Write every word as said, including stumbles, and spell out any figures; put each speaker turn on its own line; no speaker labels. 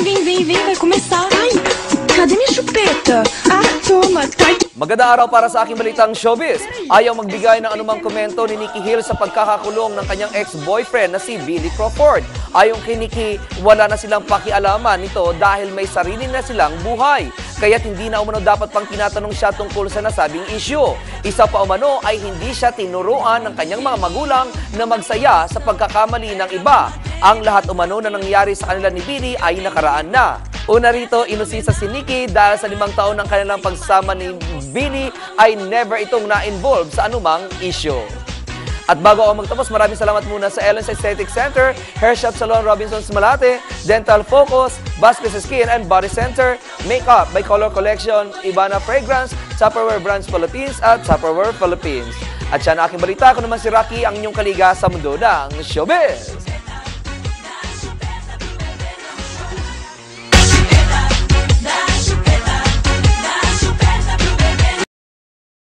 vem, vem, vem, vai começar. Ai, cadê minha chupeta? Ah, toma, tá.
Magandang araw para sa aking balitang showbiz. Ayaw magbigay ng anumang komento ni Nikki Hill sa pagkakakulong ng kanyang ex-boyfriend na si Billy Crawford. Ayon kay Nikki, wala na silang pakialaman nito dahil may sarili na silang buhay. Kaya't hindi na umano dapat pang tinatanong siya tungkol sa nasabing issue. Isa pa umano ay hindi siya tinuruan ng kanyang mga magulang na magsaya sa pagkakamali ng iba. Ang lahat umano na nangyari sa kanila ni Billy ay nakaraan na. Una rito, inusisa si Nikki dahil sa limang taon ng kanilang pagsasama ni Billy ay never itong na-involve sa anumang issue. At bago ako magtapos, maraming salamat muna sa Ellen's Aesthetic Center, Hair Shop Salon Robinson's Malate, Dental Focus, Vasquez Skin and Body Center, Makeup by Color Collection, Ibana Fragrance, Tupperware Brands Philippines at Tupperware Philippines. At siya na aking balita, ako naman si Rocky, ang inyong kaliga sa mundo ng showbiz.